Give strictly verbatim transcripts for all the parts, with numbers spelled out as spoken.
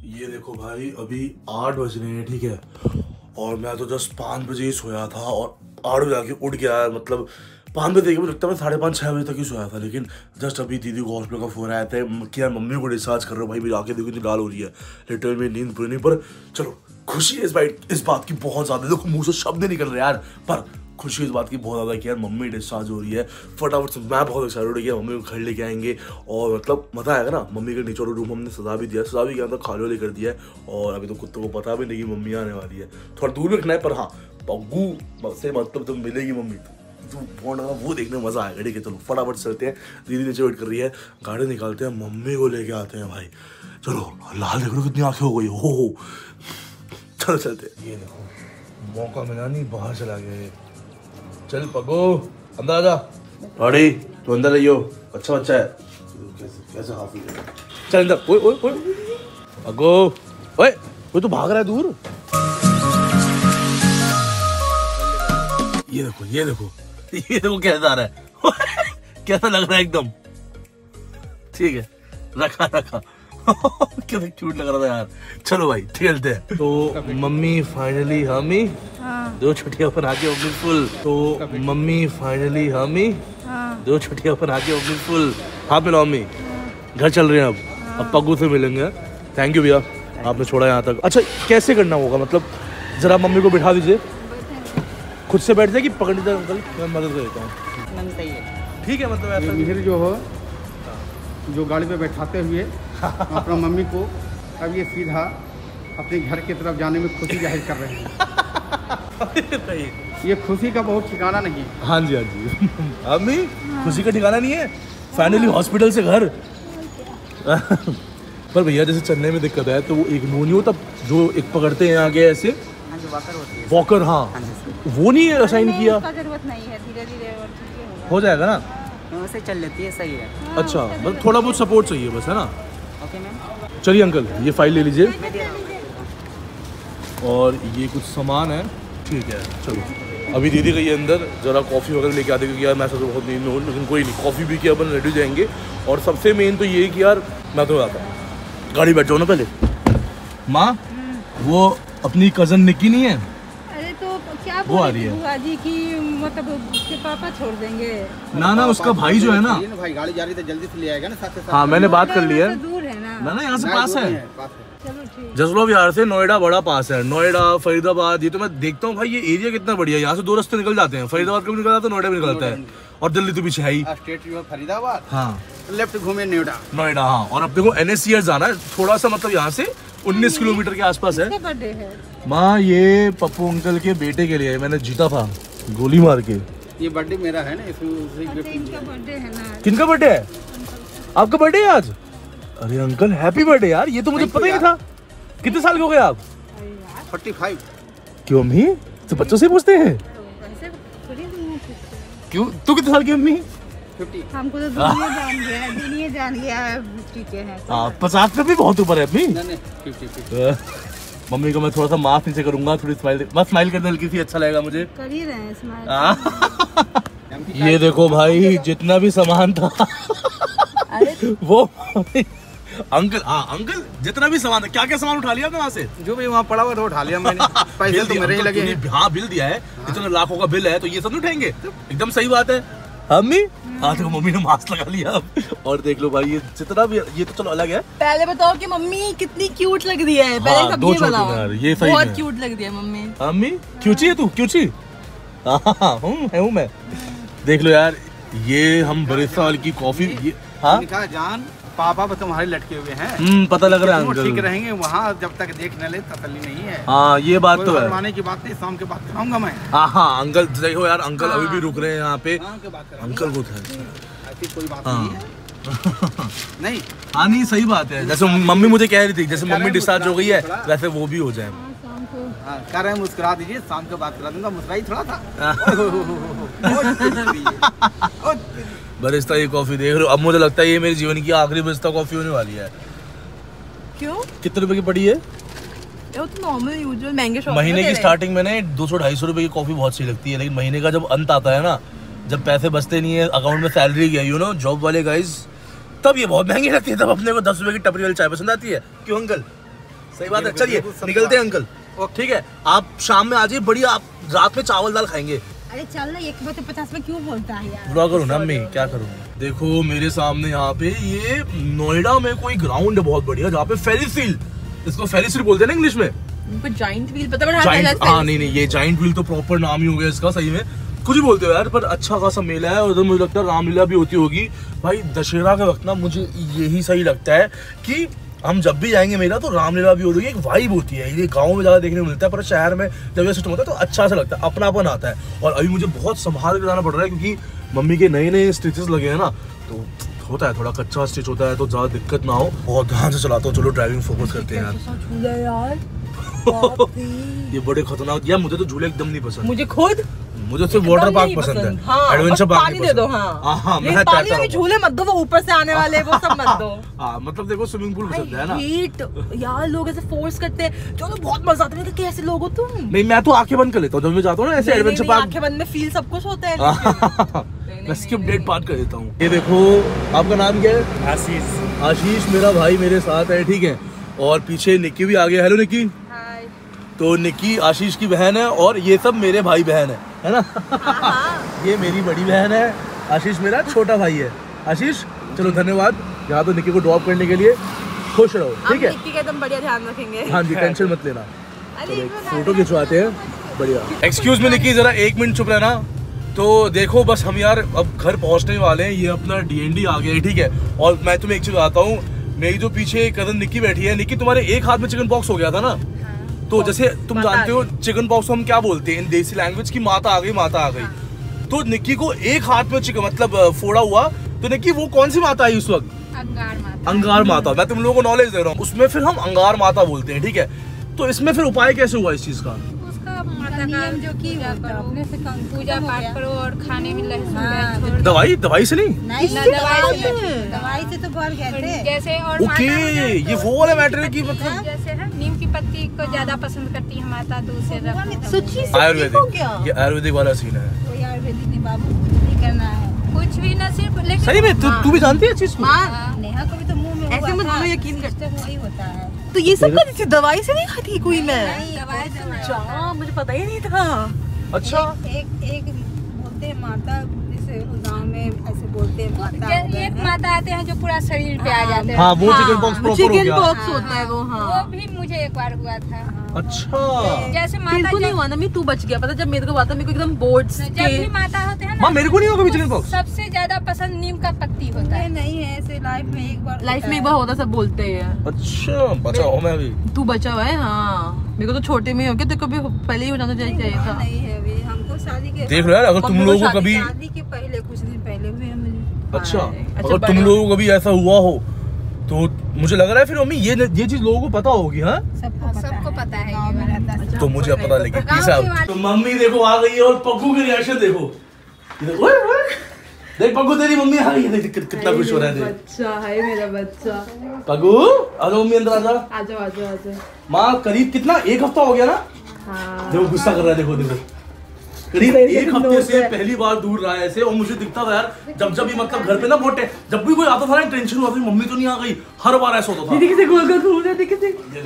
ये देखो भाई अभी आठ बज रहे हैं, ठीक है, और मैं तो जस्ट पाँच बजे ही सोया था और आठ बजे आके उठ गया। मतलब पाँच बजे देखिए मुझे लगता है मैं साढ़े पाँच छः बजे तक ही सोया था, लेकिन जस्ट अभी दीदी को हॉस्पिटल का फ़ोन आया था कि यार मम्मी को डिस्चार्ज कर रहे हो। भाई मेरी आँखें देखो इतनी लाल हो रही है, लिटरली मेरी नींद पूरी नहीं। पर चलो खुशी है इस बात इस बात की बहुत ज़्यादा, देखो मुँह से शब्द नहीं निकल रहे यार, पर खुशी इस बात की बहुत ज़्यादा कि यार मम्मी डिस्चार्ज हो रही है। फटाफट से मैं बहुत एक्साइटेड हो गया, मम्मी को घर लेके आएंगे और मतलब मज़ा आएगा ना। मम्मी के नीचे रूम हमने सजा भी दिया, सजा भी किया था, खाली वाली कर दिया है, और अभी तो कुत्तों को पता भी नहीं कि मम्मी आने वाली है। थोड़ा दूर रखना है, पर हाँ पग्गू से मतलब तुम मिलेगी मम्मी तो फोन आना वो देखने में मज़ा आएगा। ठीक है चलो फटाफट चलते हैं, दीदी नीचे वेट कर रही है, गाड़ी निकालते हैं, मम्मी को लेके आते हैं भाई। चलो लाल देख लो कितनी आँखें हो गई हो हो चलो चलते हैं। ये देखो मौका मिला नहीं, बाहर चला गया ये। चल पगो अंदर आजा, अरे तू अंदर रहियो, अच्छा बच्चा है। कैसे कैसे हाफी है, चल अंदर। ओए ओए ओए पगो, ओए वो तो भाग रहा है दूर। ये देखो ये देखो ये देखो कैसा आ रहा है कैसा लग रहा है एकदम, ठीक है रखा रखा कितना क्यूट लग रहा था यार। चलो भाई खेलते हैं। तो मम्मी फाइनली हमी हाँ। दो छुट्टियां पर आके होगी फुल। तो मम्मी फाइनली हमी हाँ। दो छुट्टियां पर आके होगी फुल। हाँ मिलो मम्मी हाँ। घर चल रहे हैं अब हाँ। अब पग्गू से मिलेंगे। थैंक यू भैया आपने छोड़ा यहाँ तक। अच्छा कैसे करना होगा, मतलब जरा मम्मी को बिठा दीजिए, खुद से बैठ जाए कि पकड़ लीजिए अंकल, मैं मदद कर देता हूँ। ठीक है मतलब ऐसा मिहिर जो हो जो गाड़ी पे बैठाते हुए अपना मम्मी को अब ये सीधा अपने घर की तरफ जाने में खुशी जाहिर कर रहे हैं। ये खुशी का बहुत ठिकाना नहीं है। हाँ जी हाँ जी अम्मी खुशी का ठिकाना नहीं है, फाइनली हॉस्पिटल से घर। पर भैया जैसे चलने में दिक्कत है तो वो एक वो नहीं होता जो एक पकड़ते हैं आगे ऐसे वॉकर, हाँ वो नहीं असाइन किया, जरूरत नहीं है, धीरे धीरे हो जाएगा ना, वैसे चल लेती है सही है। अच्छा बस थोड़ा बहुत सपोर्ट चाहिए बस, है ना। ओके मैम चलिए अंकल ये फाइल ले लीजिए और ये कुछ सामान है, ठीक है चलो। अभी दीदी गई है अंदर, जरा कॉफ़ी वगैरह लेके आते क्योंकि यार मैं तो बहुत नींद में हूँ, लेकिन कोई नहीं कॉफ़ी भी किया अपन रेडी जाएंगे। और सबसे मेन तो ये है कि यार मैं तो आता हूँ, गाड़ी बैठ जाओ ना पहले। माँ वो अपनी कज़न निकी नहीं है, अरे तो क्या वो आ रही है बुआ जी की, मतलब उसके पापा छोड़ देंगे ना ना, उसका भाई जो है ना भाई गाड़ी जा रही तो जल्दी से ले आएगा ना साथ साथ। हाँ मैंने बात कर ली है, दूर है ना ना ना यहाँ से पास है, चलो ठीक। जसलोव विहार से नोएडा बड़ा पास है, नोएडा फरीदाबाद ये तो मैं देखता हूँ भाई ये एरिया कितना बढ़िया है। यहाँ से दो रास्ते निकल जाते हैं, फरीदाबाद का भी निकल जाता है, नोएडा भी निकलता है, और दिल्ली तो पीछे है ही। स्टेट फरीदाबाद हाँ लेफ्ट घूमे नोएडा नोएडा हाँ। और अब देखो एन एस सी आर जाना है थोड़ा सा, मतलब यहाँ से उन्नीस किलोमीटर के आसपास है। बर्थडे है माँ ये पप्पू अंकल के बेटे के लिए मैंने जीता था गोली मार के। ये बर्थडे मेरा है ना, इसमें इनका बर्थडे है ना। किनका बर्थडे है? आपका बर्थडे है आज? अरे अंकल हैप्पी बर्थडे यार, ये तो मुझे पता ही नहीं था। कितने साल के हो गए आप? Forty five. क्यों अम्मी तो बच्चों से पूछते हैं क्यों? तू कितने साल की अम्मी? हमको तो दुनिया जान गया है, दुनिया जान गया है टीके हैं। हाँ पचास पे भी बहुत ऊपर है अम्मी। नहीं फिफ्टी फिफ्टी। मम्मी को मैं थोड़ा सा मास्क नीचे करूंगा, थोड़ी स्माइल बस स्माइल करने हल्की सी, अच्छा लगेगा मुझे। कर ही रहे हैं स्माइल। ये देखो भाई जितना भी सामान था वो अंकल हाँ अंकल जितना भी सामान था, क्या क्या सामान उठा लिया आपने वहाँ से? जो भी वहाँ पड़ा हुआ था उठा लिया मैंने। पैसे तो मेरे ही लगे हैं। हाँ बिल दिया है, इतने लाखों का बिल है तो ये सब नहीं उठाएंगे, एकदम सही बात है। मम्मी हाँ देखो मम्मी ने मास्क लगा लिया अब। और देख लो भाई ये जितना भी, ये तो चलो अलग है। पहले बताओ कि मम्मी कितनी क्यूट लग रही है, पहले हाँ, सब दो ये बताओ। ये सही बहुत है। क्यूट लग रही है मम्मी। मम्मी क्यूची है तू, क्यूची हाँ हूँ है हूँ मैं। देख लो यार ये हम बरिस्ता वाली की कॉफी, ये हाँ जान पापा तुम्हारे लटके हुए हैं। हम्म पता लग रहा है अंकल। ठीक रहेंगे वहाँ जब तक देख न ले तसल्ली नहीं है। हाँ ये बात तो है, माने की बात नहीं, शाम के बाद खाऊंगा मैं। हाँ हाँ अंकल देखो यार अंकल अभी भी रुक रहे हैं यहाँ पे, अंकल को था ऐसी कोई बात नहीं है। नहीं हाँ नहीं सही बात है, जैसे मम्मी मुझे कह रही थी जैसे मम्मी डिस्चार्ज हो गई है वैसे वो भी हो जाए। कह रहे हैं मुस्कुरा दीजिए, शाम को बात करा दूंगा, मुस्कुराई थोड़ा था। बरिस्ता ये कॉफी देख रहे हो, अब मुझे लगता है ये मेरे जीवन की आखिरी बरिस्ता कॉफी होने वाली है। क्यों? कितने रुपए की पड़ी है? ये तो नॉर्मल यूजुअल महंगे शॉप महीने की स्टार्टिंग में ना दो सौ ढाई सौ रुपए की कॉफी बहुत सही लगती है, लेकिन महीने का जब अंत आता है ना, जब पैसे बचते नहीं है अकाउंट में सैलरी गई यू नो जॉब वाले गाइज, तब ये बहुत महंगी लगती है। तब अपने को दस रुपए की टपरी वाली चाय पसंद आती है। क्यों अंकल? सही बात है। चलिए निकलते हैं अंकल, ठीक है। आप शाम में आ जाइए, बढ़िया आप रात में चावल दाल खाएंगे। अरे चल ना, एक बजे पचास में क्यों बोलता है यार? बुरा करूँ ना मैं, क्या करूँ। देखो मेरे सामने यहाँ पे ये नोएडा में कोई ग्राउंड है बहुत बढ़िया, जहाँ पे फेरिस व्हील, इसको फेरिस व्हील बोलते हैं ना इंग्लिश में। उनको जाइंट व्हील पता है? जाइंट, हाँ नहीं नहीं, ये जाइंट व्हील तो प्रॉपर नाम ही हो गया इसका, सही में कुछ ही बोलते हो यार, पर अच्छा खासा मेला है। और उधर मुझे लगता है रामलीला भी होती होगी भाई। दशहरा के वक्त ना मुझे यही सही लगता है कि हम जब भी जाएंगे मेला तो रामलीला भी हो रही है, एक वाइब होती है। ये गांव में ज़्यादा देखने को मिलता है, पर शहर में जब ये सिस्टम होता है तो अच्छा सा लगता है, अपनापन आता है। और अभी मुझे बहुत संभाल के जाना पड़ रहा है क्योंकि मम्मी के नए नए स्टिचेस लगे हैं ना, तो होता है थोड़ा कच्चा स्टिच होता है, तो ज़्यादा दिक्कत ना हो। बहुत ध्यान से चलाता हूँ। चलो ड्राइविंग फोकस करते हैं यार। ये बड़े खतरनाक यार, मुझे तो झूले एकदम नहीं पसंद। मुझे खुद मुझे सिर्फ वाटर पार्क पसंद है, एडवेंचर पार्क पानी दे दो। हाँ हाँ, मैं पानी में झूले मत दो, वो ऊपर से आने वाले वो सब मत दो। हाँ मतलब देखो स्विमिंग पूल पसंद है ना। हेट यार, लोग ऐसे फोर्स करते हैं, चलो बहुत मजा आता है। कैसे लोग हो तुम? नहीं मैं तो आंखें बंद कर लेता हूँ जब मैं जाता हूँ ना ऐसे एडवेंचर पार्क। आंखें बंद में फील सब कुछ होता है। मैं स्किप डेट पार्ट कर देता हूँ। ये देखो, आपका नाम क्या है? आशीष। आशीष मेरा भाई मेरे साथ है, ठीक है। और पीछे निक्की भी आ गया। हेलो निक्की। तो निक्की आशीष की बहन है और ये सब मेरे भाई बहन है, है ना। ये मेरी बड़ी बहन है, आशीष मेरा छोटा भाई है। आशीष चलो धन्यवाद यहाँ तो निक्की को ड्रॉप करने के लिए। खुश रहो, ठीक है। निक्की का एकदम बढ़िया ध्यान रखेंगे। हाँ जी, टेंशन मत लेना। चलो एक फोटो खिंचवाते हैं, बढ़िया। एक्सक्यूज मी निक्की, जरा एक मिनट चुप रहना। तो देखो बस हम यार अब घर पहुंचने वाले हैं। ये अपना डी एन डी आ गया है, ठीक है। और मैं तुम्हें एक चीज बताता हूँ, मेरी जो पीछे कजन निक्की बैठी है, निक्की तुम्हारे एक हाथ में चिकन पॉक्स हो गया था ना। तो जैसे तुम जानते हो चिकन पॉक्स को हम क्या बोलते हैं इन देसी लैंग्वेज की, माता आ गई माता आ गई। तो निक्की को एक हाथ में चिकन मतलब फोड़ा हुआ, तो निक्की वो कौन सी माता आई उस वक्त? अंगार माता। अंगार माता। मैं तुम लोगों को नॉलेज दे रहा हूँ, उसमें फिर हम अंगार माता बोलते हैं, ठीक है। तो इसमें फिर उपाय कैसे हुआ इस चीज का? नियम जो की अपने से पूजा पाठ करो और खाने में लहसुन। दवाई दवाई से नहीं, नहीं दवाई से दवाई से तो बढ़ गए थे जैसे। और ओके ये वो वाला मैटर है कि मतलब जैसे है नीम की पत्ती को ज्यादा पसंद करती है माता, तो उसे सच्ची आयुर्वेदिक, ये आयुर्वेदिक वाला सीन है। कोई आयुर्वेदिक नहीं बाबू, नहीं करना है कुछ भी ना, सिर्फ लेकिन सही में तू तू भी जानती है चीज को? नेहा को भी तो मुंह में ऐसे मत बोलो, यकीन करते वही होता है। तो ये सब का दवाई से नहीं खाती कोई? मैं दवाई से अच्छा, मुझे पता ही नहीं था। अच्छा एक एक बोलते हैं माता, जैसे गांव में ऐसे बोलते हैं माता। एक माता आते हैं जो पूरा शरीर पे आ जाते हैं। हाँ वो चिकन पॉक्स प्रॉपर हो चिकन गया। पॉक्स होता है वो। हाँ वो भी मुझे एक बार हुआ था। अच्छा जैसे तेरे माता को नहीं हुआ ना? मैं तू बच गया। पता जब मेरे को हुआ था, मेरे को एकदम बोर्ड्स जब भी माता होते हैं माँ ना, मेरे को नहीं होगा कभी चिकन पॉक्स। सबसे ज्यादा पसंद नीम का पत्ती होता है। नहीं है ऐसे लाइफ में एक बार, लाइफ में एक बार होता, सब बोलते हैं। अच्छा बचा हूँ मैं अभी। तू बचा हुआ है। हाँ मेरे को तो छोटे में ही हो गया, तेरे को भी पहले ही हो जाना चाहिए था। नहीं है अभी, हमको शादी के देख लो यार, अगर तुम लोगों को कभी, शादी के पहले कुछ दिन पहले हुए हैं मुझे। अच्छा अच्छा, अगर तुम लोगों को कभी ऐसा हुआ हो तो मुझे लग रहा है फिर मम्मी ये ये चीज लोगों को पता होगी। हाँ सबको सबको पता है ये वाला। तो मुझे पता लगी पीसा। तो मम्मी देखो आ गई है और पप्पू की रिएक्शन देखो। ये देखो, ओए, ओए। देख पप्पू तेरी मम्मी आ गई है, देख कितना खुश हो रहा है। बच्चा है मेरा बच्चा। पप्पू आ जाओ मम्मी अंदर आ जा। आ जाओ आ जाओ आ जाओ। माँ करीब कितना एक हफ्ता हो गया ना। हाँ देखो गुस्सा कर रहा है, देखो देखो करीब एक हफ्ते से पहली बार दूर रहा है ऐसे। और मुझे दिखता था यार जब जब भी मतलब घर पे ना बहुत जब भी कोई आता था ना टेंशन हुआ था मम्मी तो नहीं आ गई, हर बार ऐसा होता था। दीदी किसे गोल गोल घूम रहे थे किसे? ये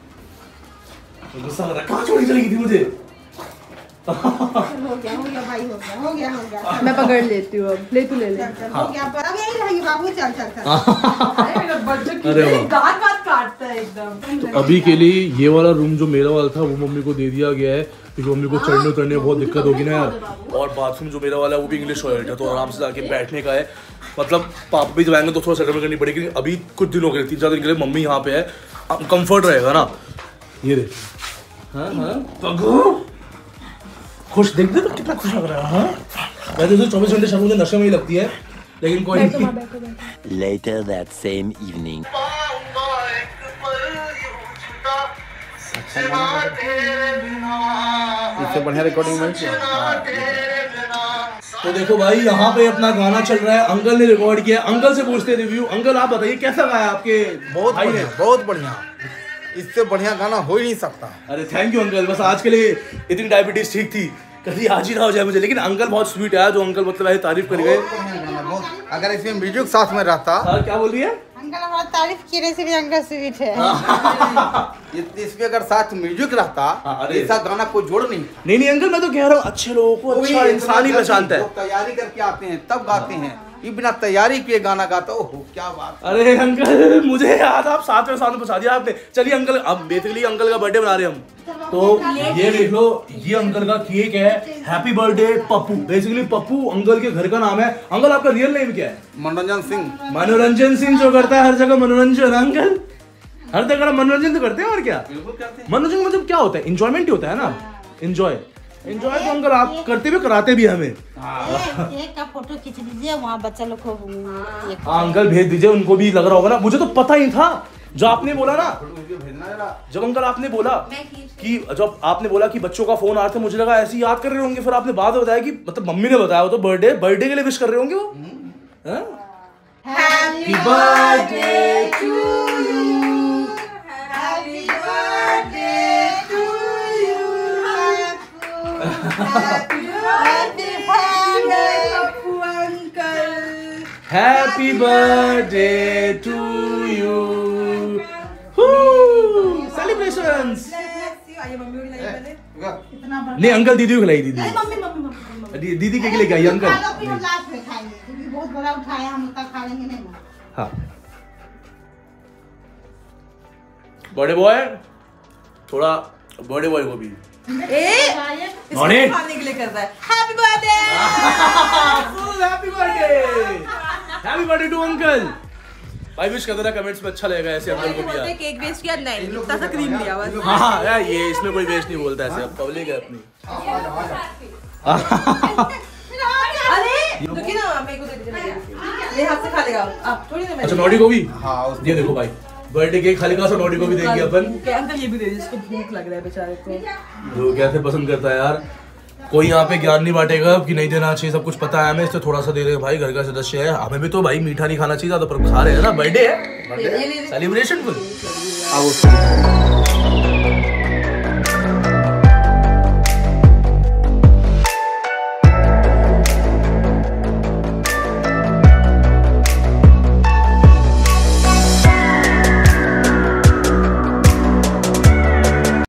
देखो तो गुस्सा कर रहा है, कहाँ छोड़ी चली गई थी मुझे। हो गया हो गया भाई, हो गया हो गया हो गया। मैं पकड़ लेती हूँ अब, ले तू ले ले। हो गया पर अब यही रहेगी बाबू, चल चल चल। अरे मेरा बच्चा अरे वाह। दांत वात काटता है एकदम। तो अभी के लिए ये वाला रूम जो मेरा वाला था वो मम्मी को दे दिया गया है क्योंकि मम्मी को चढ़ने उतरने में बहुत दिक्कत होगी ना यार। और बाथरूम जो मेरा वाला है वो भी इंग्लिश टॉयलेट है, तो आराम से जाके बैठने का है। मतलब पापा भी जब आएंगे तो थोड़ा सेटलमेंट करनी पड़ेगी। अभी कुछ दिनों के लिए, तीन चार दिन के लिए मम्मी यहाँ पे है, कंफर्ट रहेगा ना। ये देख, हाँ हाँ पगू खुश, देख दे तो कितना खुश लग रहा है। हाँ वैसे तो चौबीस घंटे शर्म मुझे नशे में ही लगती है, लेकिन कोई नहीं। Later that same evening. इससे बढ़िया रिकॉर्डिंग में तो देखो भाई यहाँ पे अपना गाना चल रहा है, अंकल ने रिकॉर्ड किया। अंकल से पूछते रिव्यू। अंकल आप बताइए कैसा गाया आपके बहुत भाई ने? बढ़िया, बहुत बढ़िया, इससे बढ़िया गाना हो ही नहीं सकता। अरे थैंक यू अंकल, बस आज के लिए इतनी डायबिटीज ठीक थी, कभी आज ही ना हो जाए मुझे। लेकिन अंकल बहुत स्वीट है, जो अंकल मतलब ऐसे तारीफ कर गए। बहुत बढ़िया गाना, बहुत। अगर इसमें म्यूजिक साथ में रहता। हाँ क्या बोल रही है? अंकल हमारा तारीफ किए, इसलिए अंकल स्वीट है। इसमें अगर साथ म्यूजिक रहता, ऐसा गाना कोई जोड़ नहीं। नहीं नहीं अंकल, मैं तो कह रहा हूँ अच्छे लोगों को अच्छा इंसान ही पहचानता है। तैयारी करके आते हैं तब गाते हैं, ये बिना तैयारी किए गाना गाता। ओहो क्या बात। अरे अंकल मुझे याद, आप साथ में साथ में पहुंचा दिया आपने। चलिए अंकल, अब बेसिकली अंकल का बर्थडे मना रहे हैं हम, तो ये देख लो, ये अंकल का केक है, happy birthday Pappu. Basically Pappu uncle के घर का नाम है। अंकल आपका रियल नेम क्या है? मनोरंजन सिंह। मनोरंजन सिंह जो करता है हर जगह मनोरंजन। अंकल हर जगह मनोरंजन तो करते हैं, और क्या? बिल्कुल करते हैं। मनोरंजन मतलब क्या होता है? इंजॉयमेंट ही होता है ना, इंजॉय। एंजॉय तो अंकल आप करते हुए कराते भी हमें। एक का फोटो खींच दीजिए, वहाँ बच्चा लोग को। हाँ अंकल भेज दीजिए, उनको भी लग रहा होगा ना। मुझे तो पता ही था जो आपने बोला ना, जब अंकल आपने बोला कि जब आपने बोला कि बच्चों का फोन आ रहा था, मुझे लगा ऐसे ही याद कर रहे होंगे। फिर आपने बाद में बताया कि मतलब मम्मी ने बताया वो तो बर्थडे बर्थडे के लिए विश कर रहे होंगे वो। Happy birthday to you, happy birthday to you, happy birthday Pappu uncle, happy birthday to you. Celebrations. नहीं अंकल दीदी को खिलाई, दीदी दी, दीदी के लिए क्या अंकल? बहुत बड़ा उठाया, हम उतना खा लेंगे नहीं ना। हाँ बड़े बॉय, थोड़ा बड़े बॉय को भी नॉनी खाने के लिए करता है। Happy birthday, happy birthday, happy birthday to uncle. भाई विश कर देना कमेंट्स में, अच्छा लगेगा ऐसे अंकल को भी यार। केक वेस्ट किया नहीं, इतना सा क्रीम लिया बस। हाँ हाँ यार, ये इसमें कोई वेस्ट नहीं बोलता ऐसे, अब पब्लिक है अपनी। अरे रुकिए ना, मेरे को दे दीजिए, मेरे हाथ से खा लेगा आप, थोड़ी ना। अच्छा नॉडी को भी? हाँ ये देखो भाई, बर्थडे केक खाली का सो नॉडी को भी देंगे अपन। अंकल ये भी दे दीजिए, इसको भूख लग रहा है बेचारे को। जो कैसे पसंद करता है यार, कोई यहाँ पे ज्ञान नहीं बांटेगा कि नहीं देना चाहिए, सब कुछ पता है हमें, इससे थोड़ा सा दे रहे हैं भाई, घर का सदस्य है, हमें भी तो भाई मीठा नहीं खाना चाहिए, तो पर खा रहे हैं ना, बर्थडे है, सेलिब्रेशन फुल।